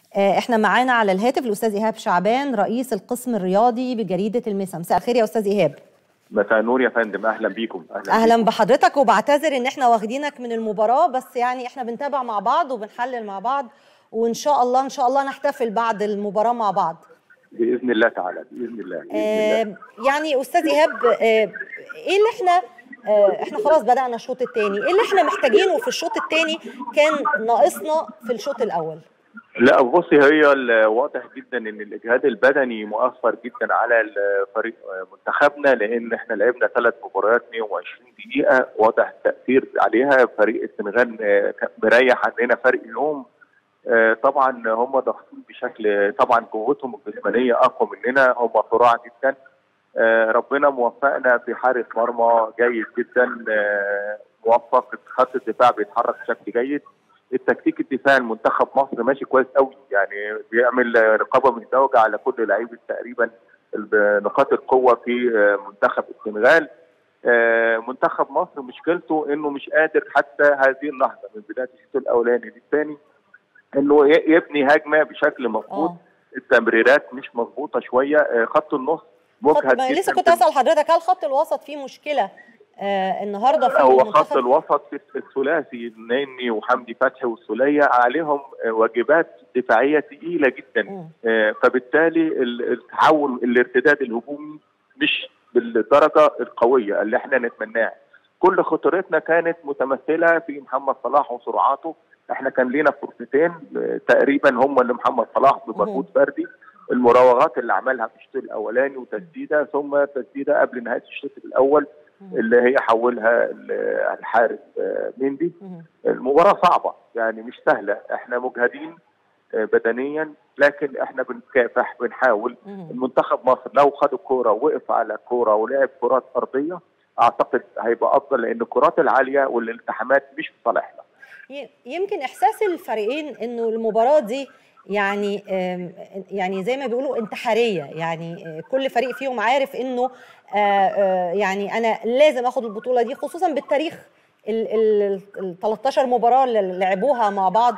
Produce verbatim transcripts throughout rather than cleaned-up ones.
احنا معانا على الهاتف الاستاذ ايهاب شعبان رئيس القسم الرياضي بجريده المسا. مساء الخير يا استاذ ايهاب. مساء النور يا فندم، اهلا بيكم. اهلا, أهلا بيكم. بحضرتك، وبعتذر ان احنا واخدينك من المباراه، بس يعني احنا بنتابع مع بعض وبنحلل مع بعض، وان شاء الله ان شاء الله نحتفل بعد المباراه مع بعض باذن الله تعالى. باذن الله, بإذن آه الله. يعني استاذ ايهاب، آه ايه اللي احنا آه احنا خلاص بدانا الشوط الثاني، ايه اللي احنا محتاجينه في الشوط الثاني كان ناقصنا في الشوط الاول؟ لا بصي، هي واضح جدا ان الاجهاد البدني مؤثر جدا على فريق منتخبنا، لان احنا لعبنا ثلاث مباريات مئة وعشرين دقيقه، واضح التاثير عليها. فريق السنغال مريح عننا فرق يوم. طبعا هم ضاغطين بشكل، طبعا قوتهم الجسمانيه اقوى مننا، هم صراع جدا. ربنا موفقنا في حارس مرمى جيد جدا، موفق. خط الدفاع بيتحرك بشكل جيد. التكتيك الدفاعي المنتخب مصر ماشي كويس قوي، يعني بيعمل رقابه مزدوجه على كل لعيبه تقريبا نقاط القوه في منتخب السنغال. منتخب مصر مشكلته انه مش قادر حتى هذه اللحظه من بدايه الشوط الاولاني للثاني انه يبني هجمه بشكل مظبوط. التمريرات مش مظبوطه شويه. خط النص مجهد جدا. لسه كنت اسال حضرتك، هل خط الوسط فيه مشكله آه النهارده في هو المنتخب؟ خط الوسط في الثلاثي النني وحمدي فتحي والسوليه عليهم واجبات دفاعيه ثقيله جدا، آه فبالتالي التحول الارتداد الهجومي مش بالدرجه القويه اللي احنا نتمناها. كل خطورتنا كانت متمثله في محمد صلاح وسرعاته. احنا كان لينا فرصتين تقريبا هم اللي محمد صلاح بمجهود فردي، المراوغات اللي عملها في الشوط الاولاني وتسديده، ثم تسديده قبل نهايه الشوط الاول اللي هي حولها الحارس مندي. المباراه صعبه يعني مش سهله، احنا مجهدين بدنيا لكن احنا بنكافح بنحاول. المنتخب مصر لو خد الكوره ووقف على الكوره ولعب كرات ارضيه اعتقد هيبقى افضل، لان الكرات العاليه والالتحامات مش في صالحنا. يمكن احساس الفريقين انه المباراه دي يعني يعني زي ما بيقولوا انتحاريه، يعني كل فريق فيهم عارف انه يعني انا لازم اخد البطوله دي، خصوصا بالتاريخ ال ثلاثتاشر مباراه اللي لعبوها مع بعض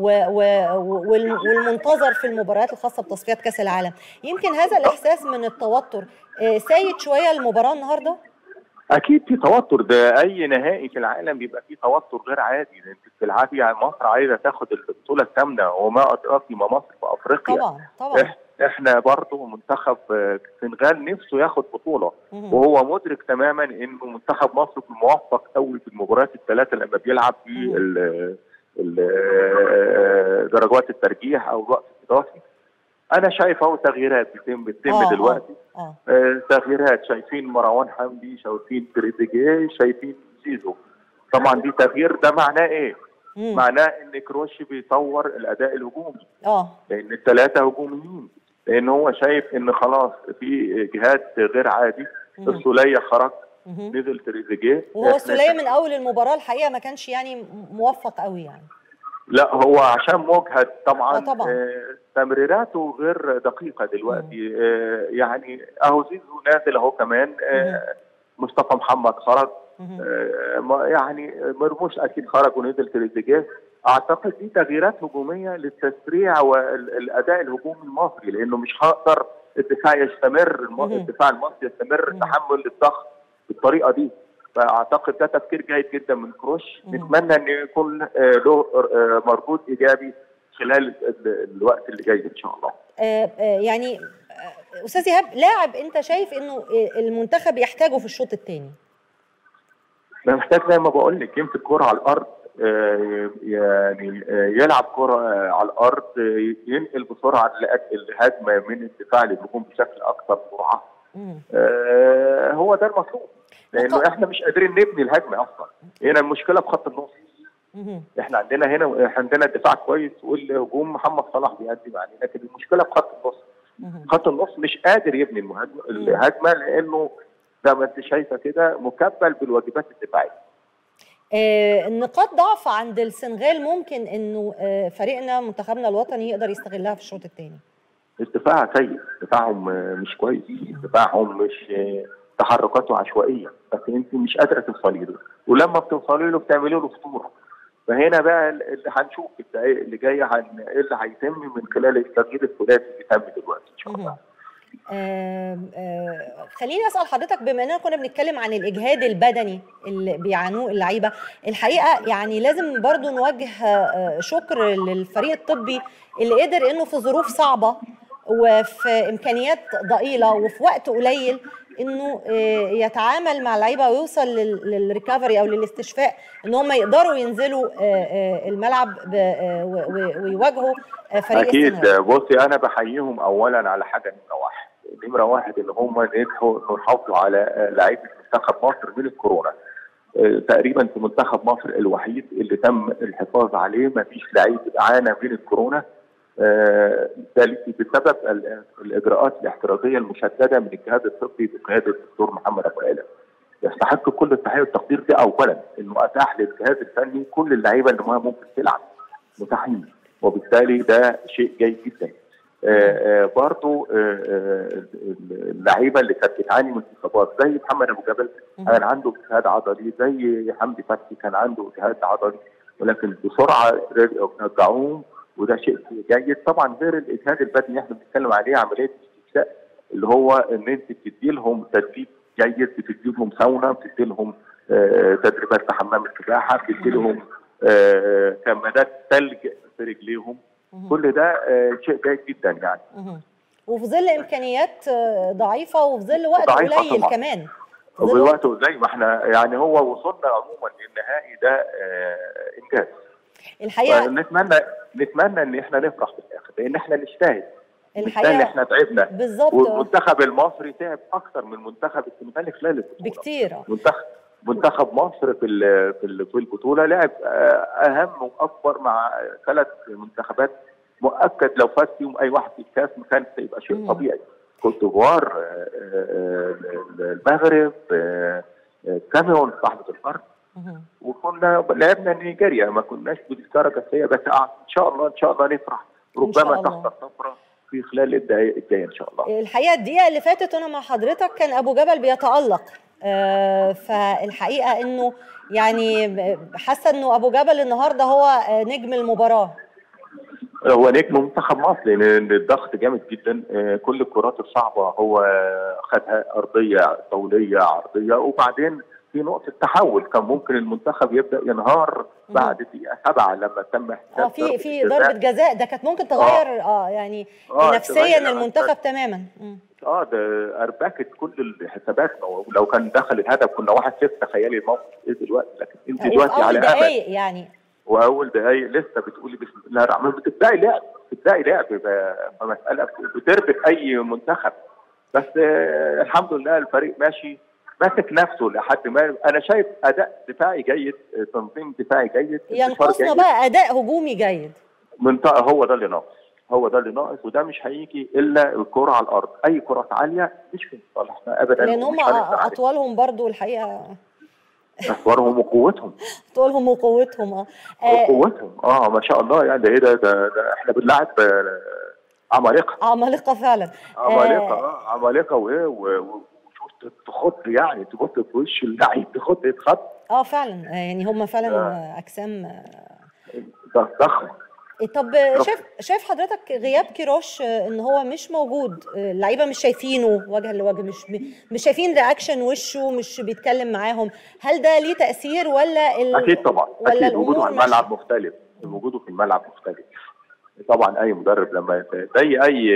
والمنتظر في المباريات الخاصه بتصفيات كاس العالم. يمكن هذا الاحساس من التوتر سايد شويه المباراه النهارده؟ اكيد في توتر، ده اي نهائي في العالم بيبقى فيه توتر غير عادي. انت بتلعبي يعني مصر عايزه تاخد البطوله الثامنه، وما ادراك ما مصر في افريقيا. طبعا طبعا احنا برضه منتخب السنغال نفسه ياخد بطوله، وهو مدرك تماما انه منتخب مصر موفق قوي في المباريات الثلاثه لما بيلعب في درجات الترجيح او الوقت الاضافي. انا شايف اهو تغييرات بتتم بتتم آه دلوقتي. آه. آه تغييرات، شايفين مروان حمدي، شايفين تريزيجيه، شايفين زيزو. طبعا دي تغيير، ده معناه ايه؟ مم. معناه ان كروشي بيطور الاداء الهجومي. اه لان الثلاثه هجوميين، لان هو شايف ان خلاص في اجهاد غير عادي. السوليه خرج، مم. نزل تريزيجيه. وهو السوليه من اول المباراه الحقيقه ما كانش يعني موفق قوي يعني. لا هو عشان مجهد طبعا, آه طبعا. آه تمريراته غير دقيقه دلوقتي. آه يعني اهو زيزو نازل اهو كمان. آه مصطفى محمد خرج. آه يعني مرموش اكيد خرج ونزل تريزيجيه. اعتقد دي تغييرات هجوميه للتسريع والاداء الهجومي المصري، لانه مش هقدر الدفاع يستمر، الدفاع المصري يستمر تحمل الضغط بالطريقه دي. فاعتقد ده تفكير جيد جدا من كروش. نتمنى ان يكون له مردود ايجابي خلال الوقت اللي جاي ان شاء الله. يعني استاذ ايهاب، لاعب انت شايف انه المنتخب يحتاجه في الشوط الثاني؟ ما محتاج زي ما بقول لك يمسك كوره على الارض، يعني يلعب كرة على الارض، ينقل بسرعه الهجمه من الدفاع للهجوم بشكل اكثر سرعه. هو ده المطلوب، لانه احنا مش قادرين نبني الهجمه اصلا. هنا المشكله في خط النص. احنا عندنا هنا عندنا الدفاع كويس والهجوم محمد صلاح بيقدم عليه، لكن المشكله في خط النص. خط النص مش قادر يبني الهجمه لانه زي ما انت شايفه كده مكبل بالواجبات الدفاعيه. آه نقاط ضعف عند السنغال ممكن انه آه فريقنا منتخبنا الوطني يقدر يستغلها في الشوط الثاني. الدفاع سيء، دفاعهم مش كويس، دفاعهم مش تحركاته عشوائيه، بس انت مش قادره توصلي له، ولما بتوصلي له بتعملي له خطوره. فهنا بقى اللي هنشوف في الدقائق اللي جايه عن ايه اللي هيتم من خلال التغيير الثلاثي اللي تم دلوقتي ان شاء الله. آه آه خليني اسال حضرتك، بما اننا كنا بنتكلم عن الاجهاد البدني اللي بيعانوه اللعيبه، الحقيقه يعني لازم برضو نوجه آه شكر للفريق الطبي اللي قدر انه في ظروف صعبه وفي امكانيات ضئيله وفي وقت قليل انه يتعامل مع اللعيبه ويوصل للريكفري او للاستشفاء، ان هم يقدروا ينزلوا الملعب ويواجهوا فريق اكيد. السنغال. بصي انا بحييهم اولا على حاجه نمره واحد، نمره واحد ان هم نجحوا انه يحافظوا على لعيبه منتخب مصر من الكورونا. تقريبا في منتخب مصر الوحيد اللي تم الحفاظ عليه ما فيش لعيب عانى من الكورونا ده بسبب الاجراءات الاحترازيه المشدده من الجهاز الطبي بقياده الدكتور محمد ابو علم. يستحق كل التحيه والتقدير ده اولا، انه اتاح للجهاز الفني كل اللعيبه اللي ما ممكن تلعب متاحين، وبالتالي ده شيء جيد جدا. برضه اللعيبه اللي كانت بتعاني من اصابات زي محمد ابو جبل كان عنده اجهاد عضلي، زي حمدي فتحي كان عنده اجهاد عضلي، ولكن بسرعه رجعوهم وده شيء جيد. طبعا غير الاجهاد البدني احنا بنتكلم عليه عمليه الاستشفاء، اللي هو ان انت بتدي لهم تدريب جيد، بتدي لهم ساونا، بتدي لهم آه تدريبات في حمام السباحه، بتدي لهم آه كمادات ثلج في رجليهم. كل ده آه شيء جيد جدا يعني. وفي ظل امكانيات ضعيفه وفي ظل وقت قليل طبعا. كمان وفي وقت زي ما احنا يعني هو وصلنا عموما للنهائي ده آه انجاز الحقيقه. نتمنى نتمنى ان احنا نفرح في الاخر، لان احنا نجتهد الحقيقه. احنا تعبنا بالظبط، والمنتخب المصري تعب اكثر من منتخب السنغال خلال البطوله بكتير. منتخب منتخب مصر في في في البطوله لعب اهم واكبر مع ثلاث منتخبات مؤكد لو فاز فيهم اي واحد في الكاس ما كانش هيبقى شيء طبيعي. كوت ديفوار، المغرب، كاميرون صاحبه الارض، وكنا لعبنا نيجيريا ما كناش بالدرجه السيئه، بس ان شاء الله ان شاء الله نفرح ربما تحصل طفره في خلال الدقائق الجايه ان شاء الله. الحقيقه الدقيقه اللي فاتت وانا مع حضرتك كان ابو جبل بيتالق، آه فالحقيقه انه يعني حاسه انه ابو جبل النهارده هو نجم المباراه. هو نجم منتخب مصر لان الضغط جامد جدا، كل الكرات الصعبه هو خدها ارضيه طوليه عرضيه، وبعدين في نقطه تحول كان ممكن المنتخب يبدا ينهار بعد دقيقه سبعه لما تم اه في في ضربه جزاء ده كانت ممكن تغير اه, آه يعني آه نفسيا المنتخب تماما. اه ده اربكت كل الحسابات، لو كان دخل الهدف كنا واحد صفر. تخيلي الموقف ايه دلوقتي، لكن انت دلوقتي على امل دقايق يعني واول دقايق لسه بتقولي بسم الله الرحمن الرحيم، بتبداي لعب بتبداي لعب فمساله بتربك اي منتخب. بس آه الحمد لله الفريق ماشي ماسك نفسه لحد ما. انا شايف اداء دفاعي جيد، تنظيم دفاعي جيد، ينقصنا بقى اداء هجومي جيد. منطقه هو ده اللي ناقص، هو ده اللي ناقص، وده مش هيجي الا الكره على الارض. اي كرات عاليه مش في صالحنا ابدا، لان هم اطوالهم برضو الحقيقه اطوالهم وقوتهم اطوالهم وقوتهم اه وقوتهم اه ما شاء الله يعني. ده ايه ده, ده, ده احنا بنلعب عمالقه عمالقه فعلا عمالقه اه عمالقه وايه وشوف تخط يعني تبص في وش اللعيب تخط يتخط اه فعلا يعني هم فعلا آه. اجسام ضخمه. طب شايف شايف حضرتك غياب كيروش ان هو مش موجود، اللعيبه مش شايفينه وجها لوجه، مش مش شايفين رياكشن وشه، مش بيتكلم معاهم، هل ده ليه تاثير ولا ال... اكيد طبعا ولا اكيد وجوده في الملعب مختلف، وجوده في الملعب مختلف طبعا. اي مدرب لما زي اي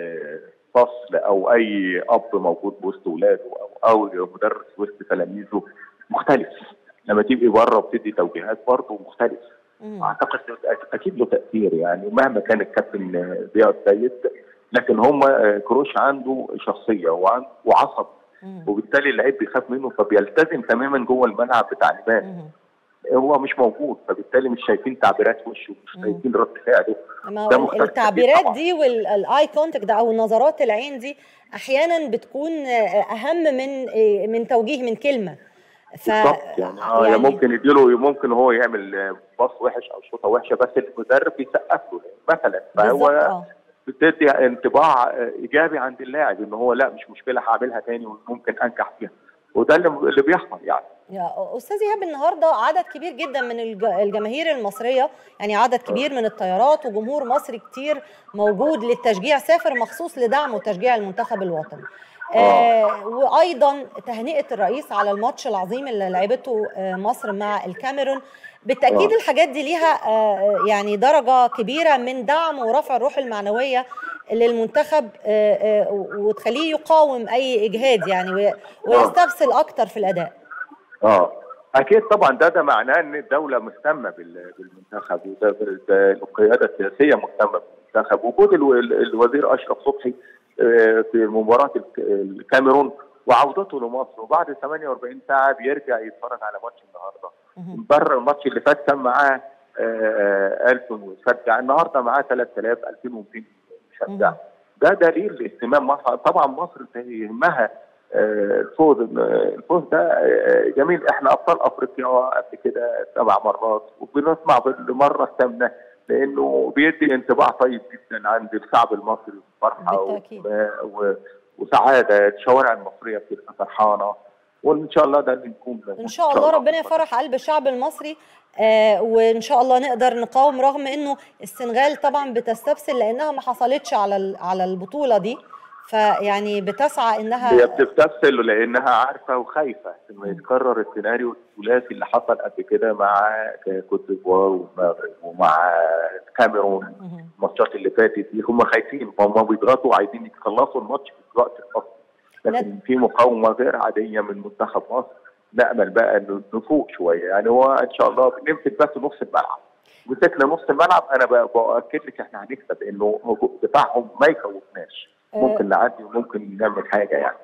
فصل او اي اب موجود وسط اولاده او او مدرس وسط تلاميذه مختلف، لما تبقي بره وبتدي توجيهات برضه مختلف. اعتقد اكيد له تاثير يعني، مهما كان الكابتن ضياء السيد لكن هم كروش عنده شخصيه وعصب، وبالتالي اللعيب بيخاف منه فبيلتزم تماما جوه الملعب بتعليمات. هو مش موجود فبالتالي مش شايفين تعبيرات وشه، مش شايفين رد فعله. ده التعبيرات دي والاي كونتاكت او نظرات العين دي احيانا بتكون اهم من من توجيه من كلمه. ف... بالظبط يعني اه يعني ممكن يديله ممكن هو يعمل باص وحش او شوطه وحشه بس المدرب بيسقف له مثلا، فهو بتدي انطباع ايجابي عند اللاعب ان هو لا مش مشكله هعملها تاني وممكن انجح فيها، وده اللي بيحصل يعني. يا استاذ ايهاب، النهارده عدد كبير جدا من الجماهير المصريه، يعني عدد كبير من الطيارات وجمهور مصري كتير موجود للتشجيع، سافر مخصوص لدعم وتشجيع المنتخب الوطني. آه وايضا تهنئه الرئيس على الماتش العظيم اللي لعبته آه مصر مع الكاميرون. بالتاكيد آه. الحاجات دي ليها آه يعني درجه كبيره من دعم ورفع الروح المعنويه للمنتخب، آه آه وتخليه يقاوم اي اجهاد يعني ويستبسل اكتر في الاداء. اه اكيد طبعا، ده ده معناه ان الدوله مهتمه بالمنتخب، والقياده السياسيه مهتمه بالمنتخب. وجود الوزير اشرف صبحي في مباراه الكاميرون وعودته لمصر، وبعد ثمانية وأربعين ساعه بيرجع يتفرج على ماتش النهارده. بره الماتش اللي فات كان معاه ألف مشجع، النهارده معاه ثلاثة آلاف ألفين ومئتين مشجع. ده دليل اهتمام مصر. طبعا مصر يهمها الفوز. الفوز ده جميل، احنا ابطال افريقيا قبل كده سبع مرات، وبنسمع بالمره الثامنه، لانه بيدي انطباع طيب جدا عند الشعب المصري، فرحه وسعاده. الشوارع المصريه بتبقى فرحانه، وان شاء الله ده اللي نكون ان شاء الله ربنا يفرح قلب الشعب المصري. آه وان شاء الله نقدر نقاوم، رغم انه السنغال طبعا بتستبسل لانها ما حصلتش على على البطوله دي، فيعني بتسعى انها هي بتستبسل لانها عارفه وخايفه انه يتكرر السيناريو الثلاثي اللي حصل قبل كده مع كوت ديفوار والمغرب ومع الكاميرون. الماتشات اللي فاتت دي هم خايفين، هم بيضغطوا عايزين يخلصوا الماتش في الوقت الاصلي، لكن في مقاومه غير عاديه من منتخب مصر. نامل بقى انه نفوق شويه، يعني هو ان شاء الله بنمسك بس نص الملعب. مسكنا نص الملعب انا باكد لك احنا هنكسب، انه دفاعهم ما يخوفناش، ممكن نعدي وممكن نعمل حاجه يعني.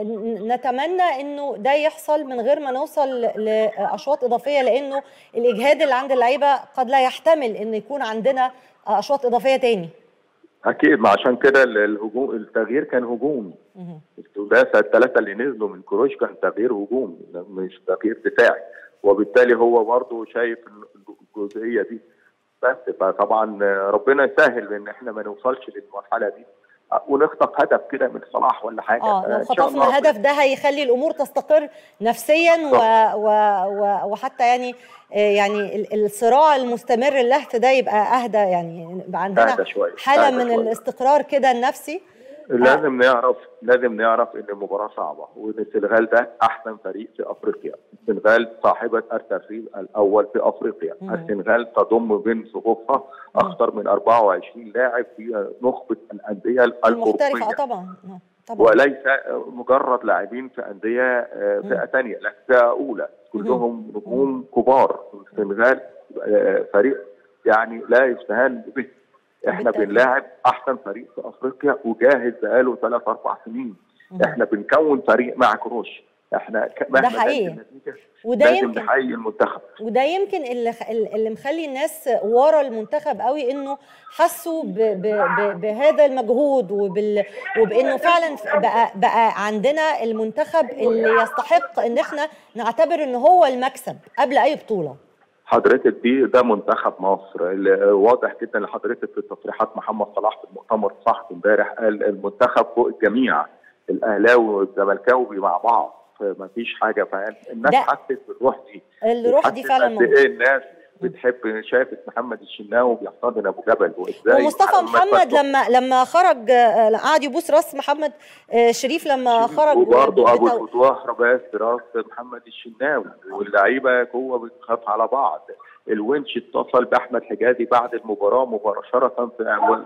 نتمنى انه ده يحصل من غير ما نوصل لاشواط اضافيه، لانه الاجهاد اللي عند اللعيبه قد لا يحتمل ان يكون عندنا اشواط اضافيه تاني. اكيد، ما عشان كده الهجوم التغيير كان هجومي. الثلاثه الثلاثه اللي نزلوا من كروش كان تغيير هجومي مش تغيير دفاعي، وبالتالي هو برضه شايف الجزئيه دي. بس فطبعا ربنا يسهل ان احنا ما نوصلش للمرحله دي ونخطف هدف كده من صلاح ولا حاجه. اه لو خطفنا هدف ده هيخلي الامور تستقر نفسيا و... و... و... وحتى يعني يعني الصراع المستمر اللهث ده يبقى اهدى، يعني يبقى عندنا حاله من شوية. الاستقرار كده النفسي. لازم آه. نعرف لازم نعرف ان المباراه صعبه، وان السنغال ده احسن فريق في افريقيا. السنغال صاحبه الترتيب الاول في افريقيا. مم. السنغال تضم بين صفوفها اكثر من أربعة وعشرين لاعب في نخبه الانديه المختلفه طبعا طبعا، وليس مجرد لاعبين في انديه فئه ثانيه، لا فئه اولى، كلهم نجوم كبار. السنغال فريق يعني لا يستهان به. احنا بنلاعب احسن فريق في افريقيا وجاهز بقاله ثلاث اربع سنين. مم. احنا بنكون فريق مع كروش. احنا ده حقيقي، وده يمكن نحيي المنتخب، وده يمكن اللي اللي مخلي الناس ورا المنتخب قوي، انه حسوا ب ب ب بهذا المجهود وبال وبانه فعلا بقى بقى عندنا المنتخب اللي يستحق ان احنا نعتبر ان هو المكسب قبل اي بطوله. حضرتك دي ده منتخب مصر. واضح جدا لحضرتك في تصريحات محمد صلاح في المؤتمر الصحفي امبارح، قال المنتخب فوق الجميع، الاهلاوي والزملكاوي مع بعض، ما فيش حاجه. فالناس حست بالروح دي، الروح دي فعلا موجوده. ايه الناس بتحب، شافت محمد الشناوي بيحتضن ابو جبل، وازاي ومصطفى محمد لما لما خرج قعد يبوس راس محمد شريف لما خرج، وبرضه ابو الفتوح باس راس محمد الشناوي، واللعيبه جوه بتخاف على بعض. الونش اتصل باحمد حجازي بعد المباراه مباشره في اول،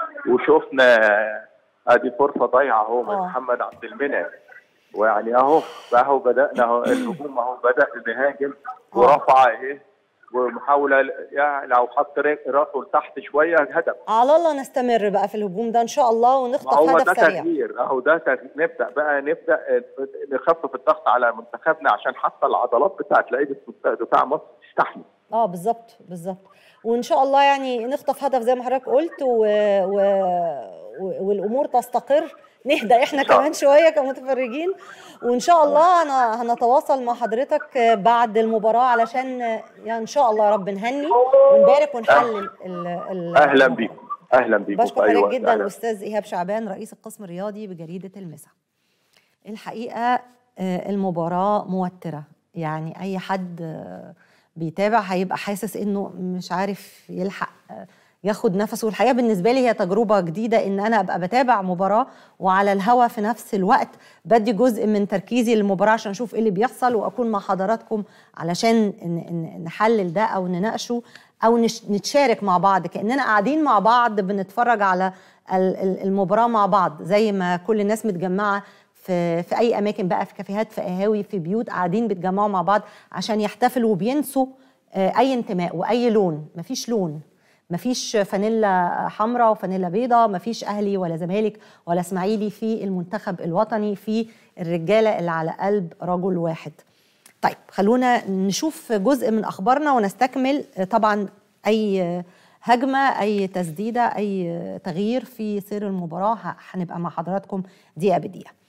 وشفنا ادي فرصه ضايعه اهو من محمد عبد المنعم. ويعني اهو اهو بدانا اهو الهجوم، اهو بدا نهاجم ورفع ايه ومحاوله، يعني لو حط راسه لتحت شويه هدف. على الله نستمر بقى في الهجوم ده ان شاء الله ونخطف هدف سريع. اهو ده تغيير، اهو ده تغيير. نبدا بقى نبدا نخفف الضغط على منتخبنا عشان حتى العضلات بتاعت لعيبه دفاع مصر تستحمل. اه بالظبط بالظبط، وان شاء الله يعني نخطف هدف زي ما حضرتك قلت و... و... والامور تستقر، نهدى احنا كمان شويه كمتفرجين، وان شاء الله انا هنتواصل مع حضرتك بعد المباراه علشان يعني ان شاء الله يا رب نهني ونبارك ونحلل ال ال اهلا بيكم. اهلا بيكم. بشكر حضرتك أيوة جدا الاستاذ ايهاب شعبان رئيس القسم الرياضي بجريده المسا. الحقيقه المباراه موتره، يعني اي حد بيتابع هيبقى حاسس انه مش عارف يلحق ياخد نفسه. الحقيقه بالنسبه لي هي تجربه جديده ان انا ابقى بتابع مباراه وعلى الهوا في نفس الوقت بدي جزء من تركيزي للمباراه عشان اشوف ايه اللي بيحصل واكون مع حضراتكم علشان نحلل ده او نناقشه او نتشارك مع بعض كاننا قاعدين مع بعض بنتفرج على المباراه مع بعض، زي ما كل الناس متجمعه في في اي اماكن بقى، في كافيهات، في قهاوي، في بيوت، قاعدين بيتجمعوا مع بعض عشان يحتفلوا وبينسوا اي انتماء واي لون. مفيش لون، مفيش فانيلا حمراء وفانيلا بيضاء، مفيش اهلي ولا زمالك ولا اسماعيلي في المنتخب الوطني، في الرجاله اللي على قلب رجل واحد. طيب خلونا نشوف جزء من اخبارنا ونستكمل. طبعا اي هجمه، اي تسديده، اي تغيير في سير المباراه هنبقى مع حضراتكم دقيقه بدقيقه.